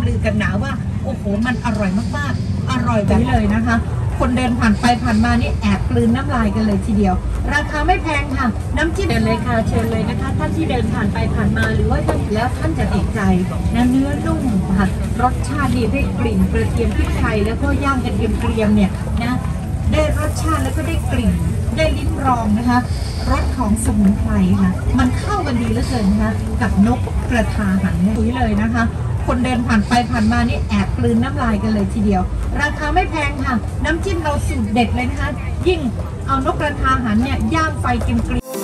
ลือกันหนาว่าโอ้โหมันอร่อยมากๆอร่อยแบบนี้เลยนะคะคนเดินผ่านไปผ่านมานี่แอบกลืนน้ำลายกันเลยทีเดียวราคาไม่แพงค่ะน้ำจิ้มเดินเลยค่ะเชิญเลยนะคะท่านที่เดินผ่านไปผ่านมาหรือว่าท่านแล้วท่านจะติดใจนะเนื้อนุ่มค่ะรสชาตินี่ได้กลิ่นกระเทียมพริกไทยแล้วก็ย่างกระเทียมเกรียมเนี่ยนะได้รสชาติแล้วก็ได้กลิ่นได้ลิ้มรองนะคะรสของสมุนไพรค่ะมันเข้ากันดีเหลือเกินนะคะกับนกกระทาหันเนี่ยเลยนะคะคนเดินผ่านไปผ่านมานี่แอบกลืนน้ำลายกันเลยทีเดียวราคาไม่แพงค่ะน้ำจิ้มเราสูตรเด็ดเลยนะคะยิ่งเอานกกระทาหันเนี่ยย่างไฟเกรียม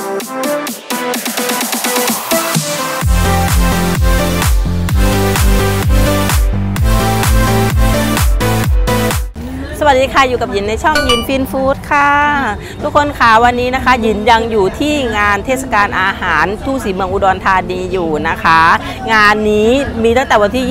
สวัสดีค่ะอยู่กับหยินในช่องหยินฟินฟู้ดค่ะทุกคนค่ะวันนี้นะคะหยินยังอยู่ที่งานเทศกาลอาหารทุ่งศรีเมืองอุดรธานีอยู่นะคะงานนี้มีตั้งแต่วันที่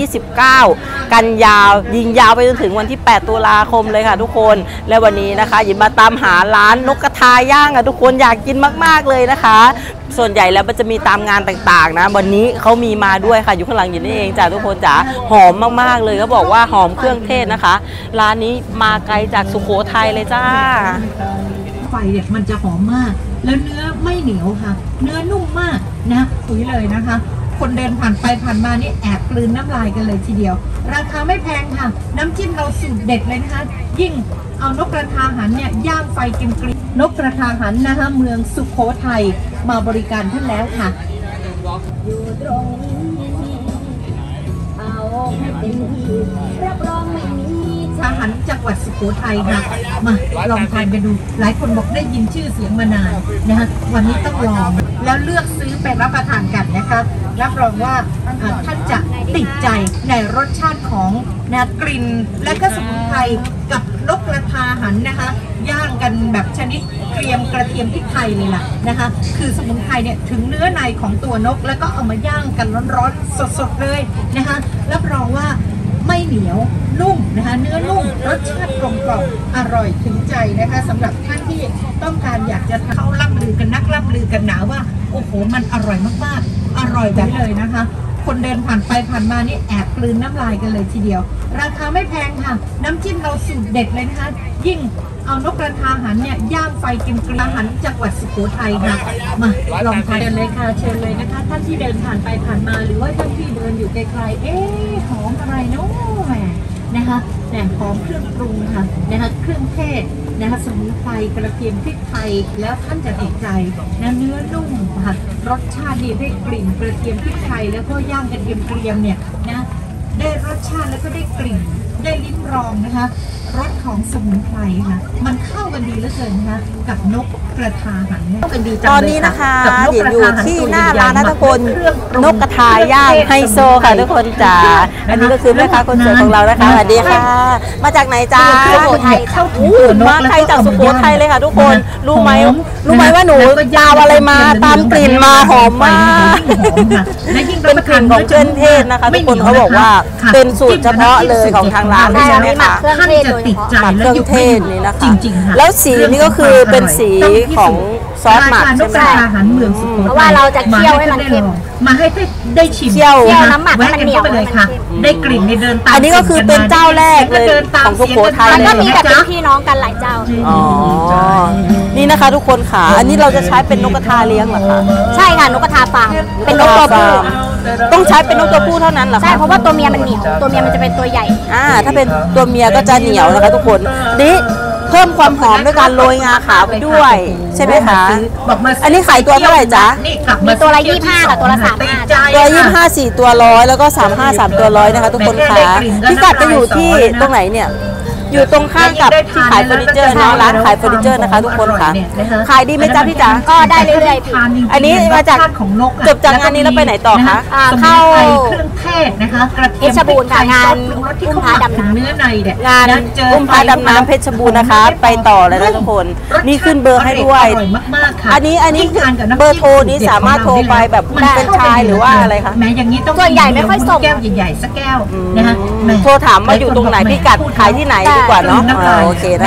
29 กันยาวยิงยาวไปจนถึงวันที่ 8 ตุลาคมเลยค่ะทุกคนและวันนี้นะคะหยินมาตามหาร้านนกกระทาย่างทุกคนอยากกินมากๆเลยนะคะส่วนใหญ่แล้วมันจะมีตามงานต่างๆนะวันนี้เขามีมาด้วยค่ะอยู่ข้างหลังหยินนี่เองจ้ะทุกคนจ๋าหอมมากๆเลยเขาบอกว่าหอมเครื่องเทศนะคะร้านนี้มาไกลจากสุโขทัยเลยจ้าไฟเนี่ยมันจะหอมมากแล้วเนื้อไม่เหนียวค่ะเนื้อนุ่มมากนะคุยเลยนะคะคนเดินผ่านไปผ่านมานี่แอบกลืนน้ำลายกันเลยทีเดียวราคาไม่แพงค่ะน้ำจิ้มเราสูตรเด็ดเลยนะคะยิ่งเอานกกระทาหันเนี่ยย่างไฟเกรียมนกกระทาหันนะคะเมืองสุโขทัยมาบริการท่านแล้วค่ะอยู่ตรงนี้เอาให้เป็นที่รับรองไม่มีทหารจังหวัดสุโขทัยค่ะมาลองทานกันดูหลายคนบอกได้ยินชื่อเสียงมานานนะคะวันนี้ต้องลองแล้วเลือกซื้อไปรับประทานกันนะคะรับรองว่าท่านจะติดใจในรสชาติของกลิ่นและก็สมุนไพรกับนกกระทาหันนะคะย่างกันแบบชนิดเกรียมกระเทียมพริกไทยเลยล่ะนะคะคือสมุนไพรเนี่ยถึงเนื้อในของตัวนกแล้วก็เอามาย่างกันร้อนๆสดๆเลยนะคะรับรองว่าไม่เหนียวนุ่มนะคะเนื้อนุ่มรสชาติกลมกล่อมอร่อยถึงใจนะคะสำหรับท่านที่ต้องการอยากจะเข้าล่ำลือกันนักล่ำลือกันหนาว่าโอ้โหมันอร่อยมากๆอร่อยแบบเลยนะคะคนเดินผ่านไปผ่านมานี่แอบกลืนน้ำลายกันเลยทีเดียวราคาไม่แพงค่ะน้ำจิ้มเราสูตรเด็ดเลยนะคะยิ่งเอานกกระทาหันเนี่ยย่างไฟเกรียมอาหารจังหวัดสุโขทัยค่ะมาลองทานกันเลยค่ะเชิญเลยนะคะท่านที่เดินผ่านไปผ่านมาหรือว่าท่านที่เดินอยู่ไกลๆหอมอะไรเนาะแหมนะคะแต่หอมเครื่องปรุงค่ะนะคะเครื่องเทศนะคะสมุนไพรกระเทียมพริกไทยแล้วท่านจะติดใจนะเนื้อนุ่มค่ะรสชาติดีได้กลิ่นกระเทียมพริกไทยแล้วก็ย่างกระเทียมเกรียมเนี่ยนะได้รสชาติแล้วก็ได้กลิ่นได้ลิ้มรองนะคะรสของสมุนไพรค่ะมันเข้ากันดีเหลือเกินนะคะกับนกกระทาหันเข้ากันดีจังเลยตอนนี้นะคะเห็นอยู่ที่หน้าร้านนะทุกคนนกกระทาย่างไฮโซค่ะทุกคนจ๋าอันนี้ก็คือแม่ค้าคนสวยของเรานะคะสวัสดีค่ะมาจากไหนจ้าสุโขทัยมาไทยจากสุโขทัยเลยค่ะทุกคนรู้ไหมว่าหนูตามอะไรมาตามกลิ่นมาหอมมากเป็นกลิ่นของเครื่องเทศนะคะทุกคนเขาบอกว่าเป็นสูตรเฉพาะเลยของทางร้านใช่ไหมคะท่านจะติดใจเครื่องเทศนี่นะคะจริงๆแล้วสีนี่ก็คือเป็นสีของซอสหมักใช่ไหมเพราะว่าเราจะเคี่ยวให้มันเค็มมาให้ได้ชิมเคี่ยวน้ำหมักให้มันเหนียวไปเลยค่ะได้กลิ่นในเดินตามอันนี้ก็คือเป็นเจ้าแรกเลยของสุโขทัยเลยมันก็มีแบบเป็นพี่น้องกันหลายเจ้าอ๋อนี่นะคะทุกคนค่ะอันนี้เราจะใช้เป็นนกกระทาเลี้ยงเหรอคะใช่ค่ะนกกระทาฟาร์มเป็นนกตัวผู้ต้องใช้เป็นนกตัวผู้เท่านั้นเหรอคะใช่เพราะว่าตัวเมียมันเหนียวตัวเมียมันจะเป็นตัวใหญ่ถ้าเป็นตัวเมียก็จะเหนียวนะคะทุกคนนี่เพิ่มความหอมด้วยการโรยงาขาวไปด้วยใช่ไหมคะอันนี้ขายตัวเท่าไหร่จ๊ะมีตัวละ25กับตัวละ35 ตัว25 4ตัว100แล้วก็35 3ตัว100นะคะทุกคนค่ะพิกัดจะอยู่ที่ตรงไหนเนี่ยอยู่ตรงข้างกับที่ขายเฟอร์นิเจอร์นะร้านขายเฟอร์นิเจอร์นะคะทุกคนค่ะขายดีไหมจ๊ะพี่จ๋าก็ได้เรื่อยๆอันนี้มาจากจบจากงานนี้แล้วไปไหนต่อคะเข้าเครื่องเทศนะคะเพชรบูรณ์ค่ะงานอุ้มพาดำน้ำเนื้อในเนี่ยงานอุ้มพาดำน้ำเพชรบูรณ์นะคะไปต่อเลยนะทุกคนนี่ขึ้นเบอร์ให้ด้วยอันนี้เบอร์โทรนี้สามารถโทรไปแบบเป็นชายหรือว่าอะไรคะแม้อย่างนี้ต้องส่วนใหญ่ไม่ค่อยส่งแก้วใหญ่ๆสักแก้วนะคะโทรถามมาอยู่ตรงไหนพิกัดขายที่ไหนดีกว่าเนาะโอเคนะคะ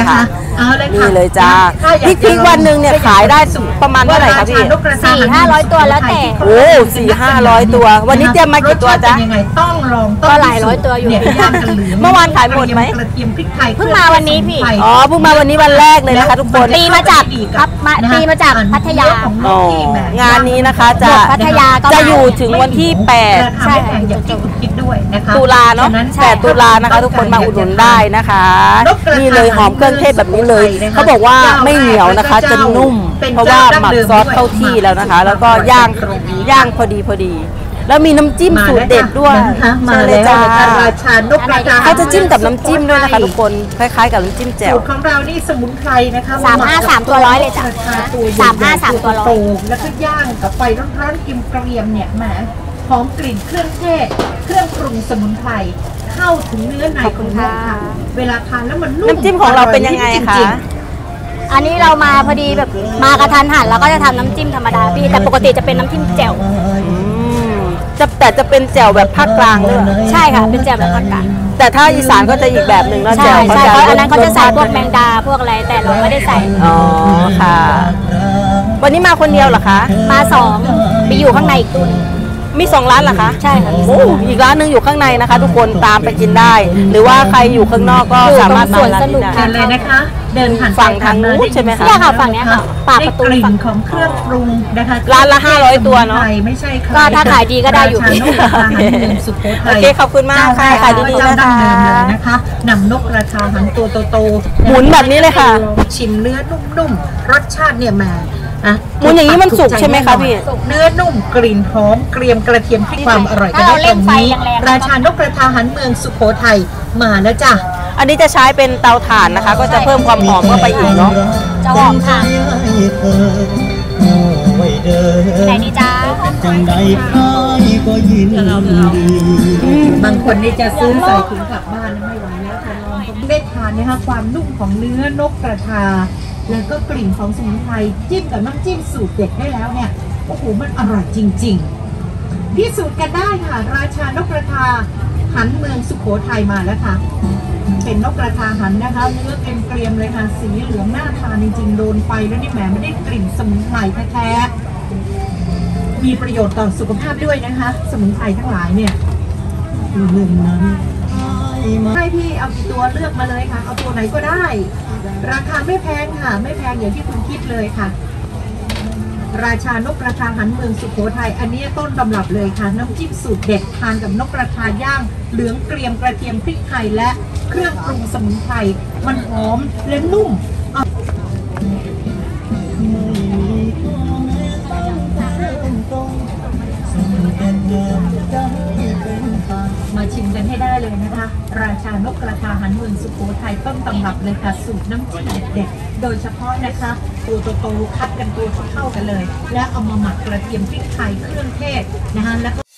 เอาเลยค่ะนี่เลยจ้าถ้าอยากพริกวันหนึ่งเนี่ยขายได้ประมาณเท่าไหร่ครับพี่ 400-500 ตัวแล้วแต่โอ้400-500 ตัว วันนี้เตรียมมากี่ตัวจ๊ะรสชาติเป็นยังไงต้องลองก็หลายร้อยตัวอยู่เนี่ยย่างกันเหลืองเมื่อวานขายหมดไหมกระเทียมพริกไทยเพิ่งมาวันนี้พี่อ๋อเพิ่งมาวันนี้วันแรกเลยนะคะทุกคนตีมาจากตีมาจากพัทยาอ๋องานนี้นะคะจะพัทยาก็มาจะอยู่ถึงวันที่ใช่ค่ะอย่างที่คุณคิดด้วยนะคะ 8 ตุลาเนาะฉนั้น 8 ตุลานะคะ ทุกคนมาอุดหนุนได้นะคะ นี่เลยหอมเครื่องเทศแบบนี้เลย เขาบอกว่าไม่เหนียวนะคะจะนุ่ม เพราะว่าหมักซอสเข้าที่แล้วนะคะ แล้วก็ย่างพอดีแล้วมีน้ำจิ้มสูตรเด็ดด้วยมาเชิญเลยจ้าราชานกกระทาเขาจะจิ้มกับน้ำจิ้มด้วยนะคะทุกคนคล้ายๆกับน้ำจิ้มแจ่วสูตรของเรานี่สมุนไพรนะคะ 3-5-3ตัวร้อยเลยจ้ะ 3-5-3ตัวร้อยแล้วก็ย่างกับไฟร้อนๆกิมเกรียมเนี่ยแหมหอมกลิ่นเครื่องเทศ เครื่องปรุงสมุนไพรเข้าถึงเนื้อในของนกค่ะเวลาทานแล้วมันนุ่มน้ำจิ้มของเราเป็นยังไงคะอันนี้เรามาพอดีแบบมากระทันหันเราก็จะทำน้ำจิ้มธรรมดาพี่แต่ปกติจะเป็นน้ำจิ้มแจ่วแต่จะเป็นแจ่วแบบภาคกลางด้วยเหรอใช่ค่ะเป็นแจ่วแบบภาคกลางแต่ถ้าอีสานก็จะอีกแบบหนึ่งแล้วใช่แจ่วใช่เพราะอันนั้นเขาจะใส่พวกรสแมงดาพวกอะไรแต่เราไม่ได้ใส่อ๋อค่ะ วันนี้มาคนเดียวเหรอคะมา2ไปอยู่ข้างในอีกตู้หนึงมี2 ร้านเหรอคะใช่ค่ะโอ้อีกร้านหนึงอยู่ข้างในนะคะ ทุกคนตามไปกินได้ หรือว่าใครอยู่ข้างนอกก็สามารถมาร้านนี้ได้เชิญเลยนะคะ เดินผ่านฝั่งทางนู้นใช่ไหมคะเนี่ยค่ะฝั่งเนี้ยค่ะปากประตูได้กลิ่นของเครื่องปรุงนะคะร้านละ500ตัวเนอะไม่ใช่ใครก็ถ้าขายดีก็ได้อยู่ราชานกกระทาหันเมืองสุโขทัยโอเคขอบคุณมากค่ะขายดีๆเจ้านะดั้งคะเดิมเลยนะคะนำนกกระทาหันตัวโตๆหมุนแบบนี้เลยค่ะชิมเนื้อนุ่มๆรสชาติเนี่ยแหมนะหมุนอย่างนี้มันสุกใช่ไหมคะพี่เนื้อนุ่มกลิ่นหอมเกรียมกระเทียมพริกความอร่อยกันถ้าได้เราตเล่รนงไฟนี้แรงๆราชานกกระทาหันเมืองสุโขทัยมาแล้วจ้ะอันนี้จะใช้เป็นเตาถ่านนะคะ ก็จะเพิ่มความหอมเข้าไปอีกเนาะจะหอมค่ะไหนดีจ้าจังใดใครก็ยินดีบางคนนี่จะซื้อใส่ถุงกลับบ้านไม่ไหวแล้วค่ะลองได้ทานนะคะความนุ่มของเนื้อนกกระทา แล้วก็กลิ่นของสมุนไพรจิ้มกับน้ำจิ้มสูตรเด็ดได้แล้วเนี่ยโอ้โหมันอร่อยจริงๆพิสูจน์กันได้ค่ะ ราชานกกระทาหันเมืองสุโขทัยมาแล้วค่ะ เป็นนกกระทาหันนะคะเนื้อเกรียมๆเลยค่ะสีเหลืองน่าทานจริงๆโดนไฟแล้วนี่แหมไม่ได้กลิ่นสมุนไพรแท้ๆมีประโยชน์ต่อสุขภาพด้วยนะคะ สมุนไพรทั้งหลายเนี่ยหนึ่งนั้นให้พี่เอากี่ตัวเลือกมาเลยค่ะ เอาตัวไหนก็ได้ ราคาไม่แพงค่ะ ไม่แพงอย่างที่คุณคิดเลยค่ะ ราชานกกระทาหันเมืองสุโขทัยอันนี้ต้นตำรับเลยค่ะน้ำจิ้มสูตรเด็ดทานกับนกกระทาย่างเหลืองเกรียมกระเทียมพริกไทยและเครื่องปรุงสมุนไพรมันหอมและนุ่ม มาชิมกันให้ได้เลยนะคะ ราชานกกระทาหันเมืองสุโขทัยต้นตำรับเลยค่ะสูตรน้ำจิ้มเด็ดๆโดยเฉพาะนะคะตัวโตๆคัดกันตัวเท่าๆกันเลย แล้วเอามาหมักกระเทียมพริกไทยเครื่องเทศนะคะแล้วก็